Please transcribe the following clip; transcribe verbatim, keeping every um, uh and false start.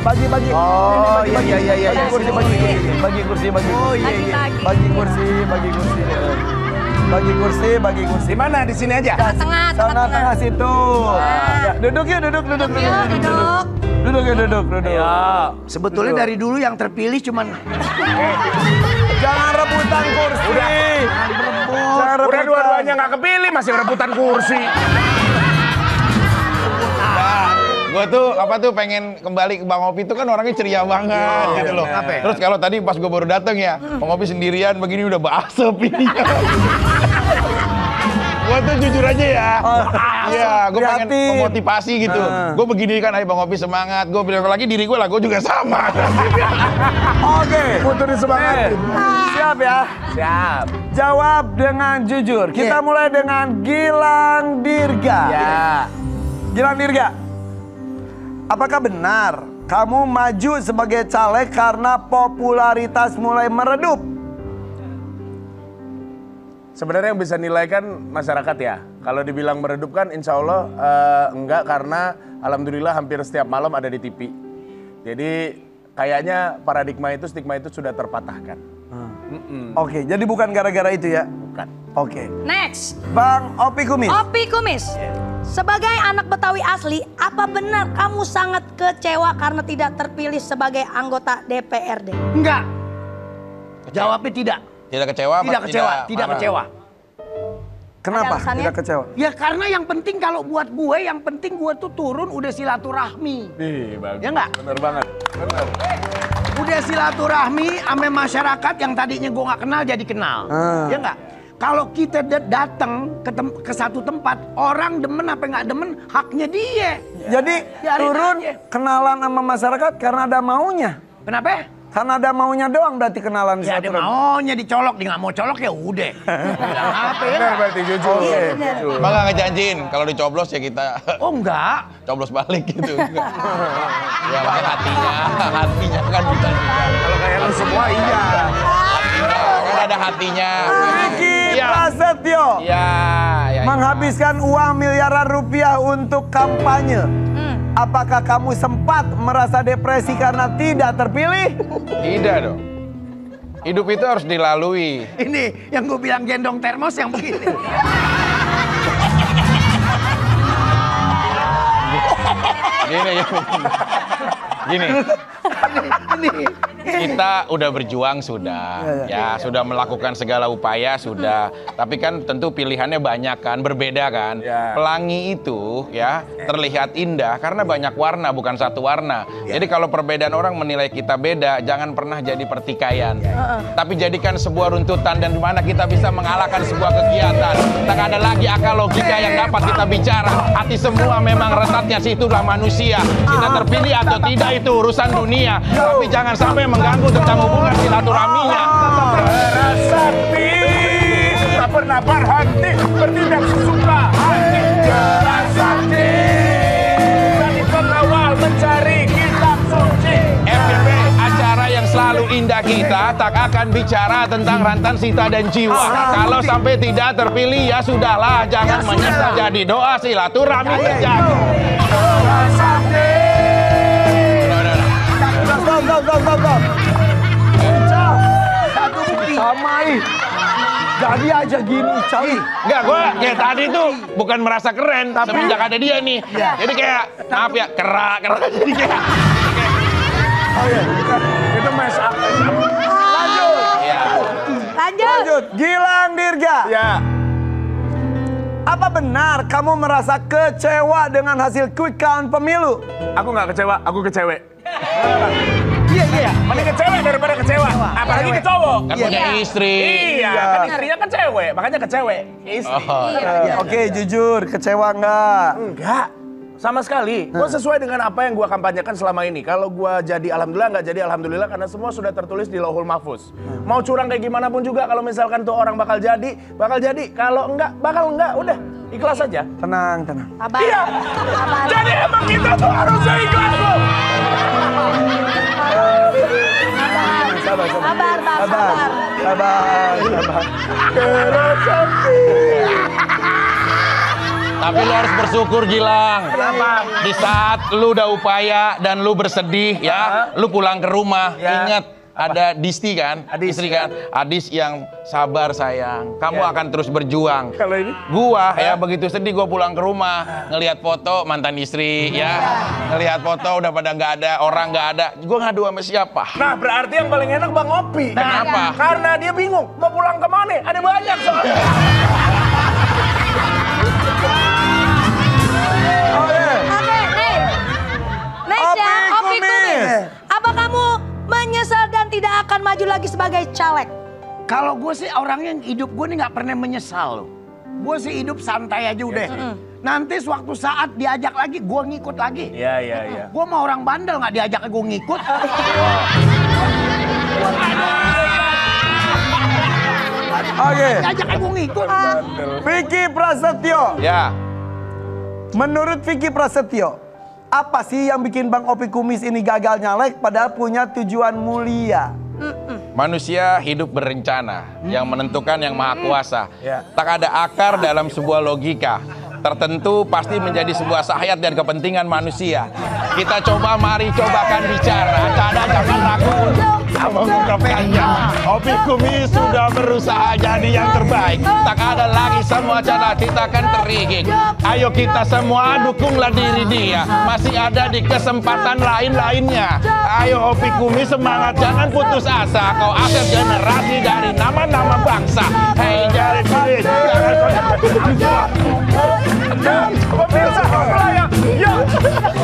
Bagi, bagi. Oh, iya, iya, iya, iya. Bagi kursi, bagi kursi. Bagi kursi, bagi kursi. Oh, iya, iya. Bagi kursi, bagi kursi. Bagi kursi, bagi kursi. Di mana? Di sini aja? Tengah, Sana tengah situ. Ya, duduk yuk, duduk, duduk, duduk, Yuk, duduk. duduk. Duduk yuk, duduk, duduk. Ya. Sebetulnya dari dulu yang terpilih cuman Jangan rebutan kursi. Udah. Jangan Udah rebutan. dua-duanya nggak kepilih, masih rebutan kursi. Gue tuh apa tuh pengen kembali ke Bang Opi itu kan orangnya ceria banget gitu loh. Kenapa? Terus kalau tadi pas gue baru dateng ya, Bang Opi sendirian begini udah basep ini. Gue tuh jujur aja ya, iya gue pengen Prihatin. memotivasi gitu. Gue begini kan, ayo Bang Opi semangat. Gue bilang lagi diri gue lah, gue juga sama. Oke. Putus semangat. Siap ya? Siap. Jawab dengan jujur. Kita mulai dengan Gilang Dirga. Ya. Gilang Dirga. Apakah benar kamu maju sebagai caleg karena popularitas mulai meredup? Sebenarnya yang bisa nilai kan masyarakat ya. Kalau dibilang meredup kan insya Allah eh, enggak, karena alhamdulillah hampir setiap malam ada di T V. Jadi kayaknya paradigma itu, stigma itu sudah terpatahkan. Mm-mm. Oke, jadi bukan gara-gara itu ya? Bukan. Oke. Next, Bang Opi Kumis. Opi Kumis. Sebagai anak Betawi asli, apa benar kamu sangat kecewa karena tidak terpilih sebagai anggota D P R D? enggak. Jawabnya tidak. Tidak kecewa? apa Tidak kecewa, tidak marah? kecewa. Kenapa Ada alasannya? tidak kecewa? Ya karena yang penting kalau buat gue, yang penting gue tuh turun udah silaturahmi. Ih, bagus. Ya nggak? Bener banget. Bener. Udah silaturahmi sama masyarakat yang tadinya gue nggak kenal jadi kenal. Ah. Ya nggak? Kalau kita da- datang ke, tem- ke satu tempat, orang demen apa nggak demen, haknya dia. Jadi Biarin turun aja. kenalan sama masyarakat karena ada maunya. Kenapa? Karena ada maunya doang berarti kenalan Ya ada silaturahmi. maunya dicolok, dia nggak mau colok ya udah. Bilang apa ya? Bener berarti jujur. Oke. Jujur. Bang nggak ngejanjiin kalau dicoblos ya kita Oh enggak. coblos balik gitu. Ya makanya hatinya, hatinya kan bisa juga. Kalau kayak lu semua iya. Hatinya, kan ada hatinya. Ricky Iya. Prasetyo Ya, ya. menghabiskan uang miliaran rupiah untuk kampanye. Hmm. Apakah kamu sempat merasa depresi karena tidak terpilih? Tidak dong. Hidup itu harus dilalui. Ini yang gue bilang gendong termos yang begini. Gini, gini. Gini. Kita udah berjuang sudah, ya sudah melakukan segala upaya sudah. Tapi kan tentu pilihannya banyak kan, berbeda kan. Ya. Pelangi itu ya terlihat indah karena banyak warna, bukan satu warna. Jadi kalau perbedaan orang menilai kita beda, jangan pernah jadi pertikaian. Tapi jadikan sebuah runtutan dan di mana kita bisa mengalahkan sebuah kegiatan. Tak ada lagi akal logika yang dapat kita bicara. Hati semua memang retatnya situlah manusia. Kita terpilih atau tidak itu urusan dunia. Tapi jangan sampai mengganggu tentang hubungan silaturahminya. Berasati, tak pernah berhenti, bertindak sesuka hati. Berasati, berani pengawal mencari kitab suci. F Y P, acara yang selalu indah kita tak akan bicara tentang rantan sita dan jiwa. Kalau sampai tidak terpilih ya sudahlah, jangan menyesal, jadi doa silaturahmi terjadi. Berasati. Stop, stop, stop, stop, stop. Ical, satu bukti. Sama ih. Jadi aja gini, Ical. Enggak, gue kayak tadi tuh bukan merasa keren, semenjak ada dia nih. Jadi kayak, maaf ya, kerak, kerak. Jadi kayak, Oh iya, itu mess up. Lanjut. ya. Lanjut. Lanjut. Gilang Dirga. Ya, Apa benar kamu merasa kecewa dengan hasil quick count pemilu? aku nggak kecewa, aku kecewe. Iya iya. Mending kecewe daripada kecewa, apalagi ke cowok. Kan punya istri. Iya, kan istrinya kan cewek, makanya kecewe. Istri. Oh, Eh, Oke, jujur, kecewa nggak? Enggak, sama sekali. Gue sesuai dengan apa yang gue kampanyekan selama ini. Kalau gue jadi alhamdulillah, nggak jadi alhamdulillah, karena semua sudah tertulis di Lauhul Mahfuz. Mau curang kayak gimana pun juga, kalau misalkan tuh orang bakal jadi, bakal jadi. Kalau enggak, bakal enggak. Udah, ikhlas aja. Tenang, tenang. Sabar. Iya. Sabar. Jadi emang kita tuh harusnya ikhlas loh. Sabar, sabar. Sabar, Bang, Sabar, sabar. sabar, sabar. Tapi lu harus bersyukur Gilang. Kenapa? Di saat lu udah upaya dan lu bersedih ya, lu pulang ke rumah, Ya. ingat ada Disti kan, Adis, istri kan, Adis yang sabar sayang, kamu Ya. akan terus berjuang. Kalau ini? Gua ya begitu sedih gua pulang ke rumah, ngelihat foto mantan istri ya, ngelihat foto udah pada nggak ada, orang nggak ada, gua ngadu sama siapa? Nah, berarti yang paling enak Bang Opi. Kenapa? Karena dia bingung mau pulang kemana. Ada banyak soalnya. Oke, nih. Next ya, Opi Opi Kumis. Kumis. Apa kamu menyesal dan tidak akan maju lagi sebagai caleg? Kalau gue sih orangnya hidup gue nih nggak pernah menyesal. Gue sih hidup santai aja udah. Nanti suatu saat diajak lagi, gue ngikut lagi. Iya, iya, iya. Gue mau orang bandel nggak diajak gue ngikut. Oke. Diajak gue ngikut. Vicky Prasetyo. Ya, Menurut Vicky Prasetyo, apa sih yang bikin Bang Opi Kumis ini gagal nyalek padahal punya tujuan mulia? manusia hidup berencana, yang menentukan yang maha kuasa. Ya. Tak ada akar dalam sebuah logika tertentu, pasti menjadi sebuah syahwat dan kepentingan manusia. Kita coba, mari cobakan bicara. Cada jangan ragu untuk mengungkapkannya. Opi Kumis sudah berusaha jadi yang terbaik. Tak ada lagi semua cara kita akan terigik. Ayo kita semua dukunglah diri dia. Masih ada di kesempatan lain-lainnya. Ayo Opi Kumis semangat, jangan putus asa. Kau akhir generasi dari nama-nama bangsa. Hei jari jari, jangan kau. Pemirsa, pemirsa, ya.